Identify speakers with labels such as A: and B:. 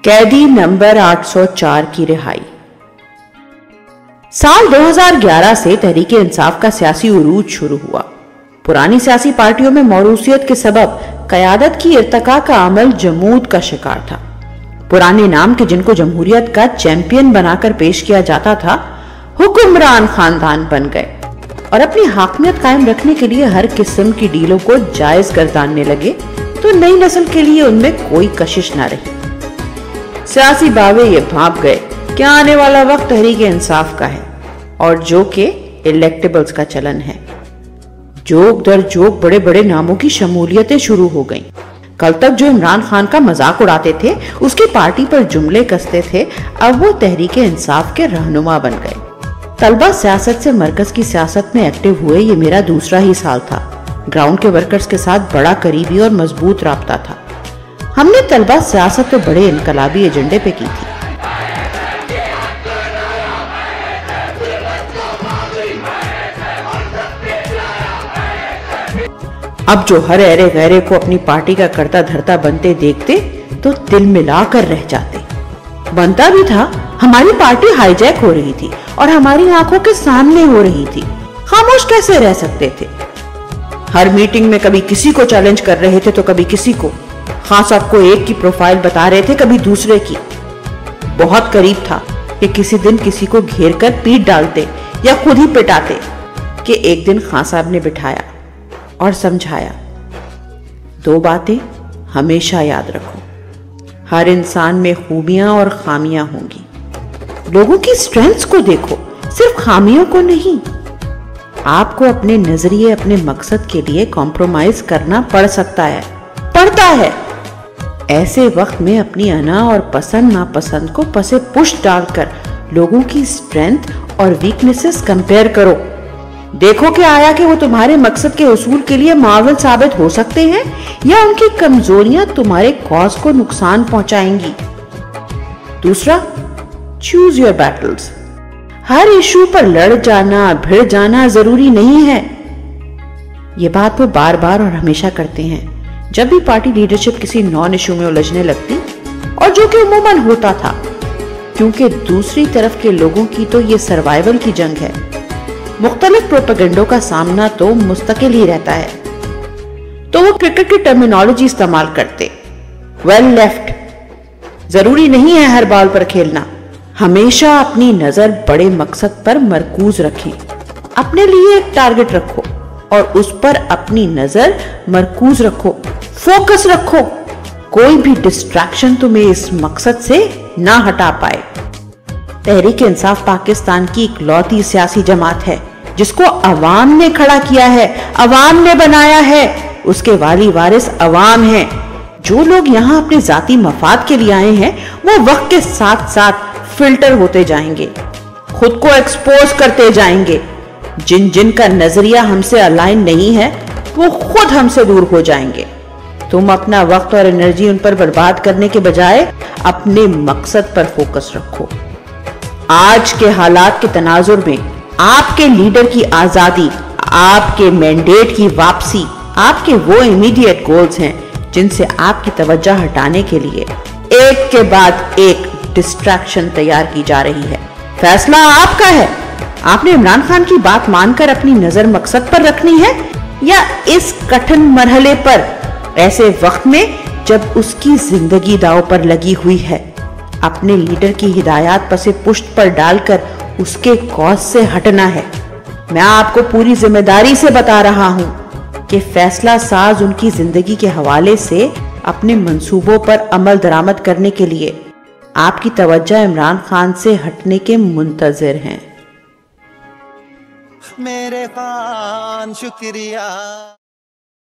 A: قیدی نمبر 804 کی رہائی۔ سال 2011 سے تحریک انصاف کا سیاسی عروج شروع ہوا۔ پرانی سیاسی پارٹیوں میں موروثیت کے سبب قیادت کی ارتقاء کا عمل جمود کا شکار تھا۔ پرانے نام کے جن کو جمہوریت کا چیمپئن بنا کر پیش کیا جاتا تھا، حکمران خاندان بن گئے اور اپنی حاکمیت قائم رکھنے کے لیے ہر قسم کی ڈیلوں کو جائز گرداننے لگے، تو نئی نسل کے لیے ان میں کوئی کشش نہ رہی۔ سیاسی باوے یہ بھانپ گئے کہ آنے والا وقت تحریک انصاف کا ہے، اور جو کہ الیکٹیبلز کا چلن ہے۔ جوک در جوک بڑے بڑے ناموں کی شمولیتیں شروع ہو گئیں۔ کل تک جو عمران خان کا مذاق اڑاتے تھے، اس کی پارٹی پر جملے کستے تھے، اب وہ تحریک انصاف کے رہنما بن گئے۔ طلبہ سیاست سے مرکز کی سیاست میں ایکٹیو ہوئے، یہ میرا دوسرا ہی سال تھا۔ گراؤنڈ کے ورکرز کے ساتھ بڑا قریبی اور مضبوط رابطہ تھا۔ ہم نے طلبہ سیاست تو بڑے انقلابی ایجنڈے پہ کی تھی۔ اب جو ہر ایرے غیرے کو اپنی پارٹی کا کرتا دھرتا بنتے دیکھتے تو دل ملا کر رہ جاتے۔ بنتا بھی تھا، ہماری پارٹی ہائی جیک ہو رہی تھی اور ہماری آنکھوں کے سامنے ہو رہی تھی۔ خاموش کیسے رہ سکتے تھے؟ ہر میٹنگ میں کبھی کسی کو چیلنج کر رہے تھے تو کبھی کسی کو۔ خان صاحب کو ایک کی پروفائل بتا رہے تھے، کبھی دوسرے کی۔ بہت قریب تھا کہ کسی دن کسی کو گھیر کر پیٹ ڈالتے یا خود ہی پٹاتے، کہ ایک دن خان صاحب نے بٹھایا اور سمجھایا، دو باتیں ہمیشہ یاد رکھو، ہر انسان میں خوبیاں اور خامیاں ہوں گی۔ لوگوں کی سٹرینتھز کو دیکھو، صرف خامیوں کو نہیں۔ آپ کو اپنے نظریے، اپنے مقصد کے لیے کمپرومائز کرنا پڑ سکتا ہے، پڑتا ہے۔ ایسے وقت میں اپنی انا اور پسند ناپسند کو پسے پشت ڈال کر لوگوں کی سٹرینتھ اور ویکنیسز کمپیئر کرو۔ دیکھو کہ آیا کہ وہ تمہارے مقصد کے حصول کے لیے معاون ثابت ہو سکتے ہیں یا ان کی کمزوریاں تمہارے کاز کو نقصان پہنچائیں گی۔ دوسرا، چوز یور بیٹلز۔ ہر ایشو پر لڑ جانا، بھڑ جانا ضروری نہیں ہے۔ یہ بات وہ بار بار اور ہمیشہ کرتے ہیں جب بھی پارٹی لیڈرشپ کسی نان ایشو میں الجھنے لگتی، اور جو کہ عموماً ہوتا تھا، کیونکہ دوسری طرف کے لوگوں کی تو یہ سروائیول کی جنگ ہے۔ مختلف پروپیگنڈوں کا سامنا تو مستقل ہی رہتا ہے۔ تو وہ کرکٹ کی ٹرمینالوجی استعمال کرتے، ویل لیفٹ، ضروری نہیں ہے ہر بال پر کھیلنا۔ ہمیشہ اپنی نظر بڑے مقصد پر مرکوز رکھیں۔ اپنے لیے ایک ٹارگٹ رکھو اور اس پر اپنی نظر مرکوز رکھو، فوکس رکھو۔ کوئی بھی ڈسٹریکشن تمہیں اس مقصد سے نہ ہٹا پائے۔ تحریک انصاف پاکستان کی اکلوتی سیاسی جماعت ہے جس کو عوام نے کھڑا کیا ہے، عوام نے بنایا ہے۔ اس کے والی وارث عوام ہیں۔ جو لوگ یہاں اپنے ذاتی مفاد کے لیے آئے ہیں، وہ وقت کے ساتھ ساتھ فلٹر ہوتے جائیں گے، خود کو ایکسپوز کرتے جائیں گے۔ جن جن کا نظریہ ہم سے الائن نہیں ہے، وہ خود ہم سے دور ہو جائیں گے۔ تم اپنا وقت اور انرجی ان پر برباد کرنے کے بجائے اپنے مقصد پر فوکس رکھو۔ آج کے حالات کے تناظر میں آپ کے لیڈر کی آزادی، آپ کے مینڈیٹ کی واپسی، آپ کے وہ امیڈیٹ گولز ہیں جن سے آپ کی توجہ ہٹانے کے لیے ایک کے بعد ایک ڈسٹریکشن تیار کی جا رہی ہے۔ فیصلہ آپ کا ہے۔ آپ نے عمران خان کی بات مان کر اپنی نظر مقصد پر رکھنی ہے، یا اس کٹھن مرحلے پر، ایسے وقت میں جب اس کی زندگی داؤ پر لگی ہوئی ہے، اپنے لیڈر کی ہدایات پسے پشت پر ڈال کر اس کے کاز سے ہٹنا ہے۔ میں آپ کو پوری ذمہ داری سے بتا رہا ہوں کہ فیصلہ ساز ان کی زندگی کے حوالے سے اپنے منصوبوں پر عمل درآمد کرنے کے لیے آپ کی توجہ عمران خان سے ہٹنے کے منتظر ہیں۔
B: میرے خان شکریہ۔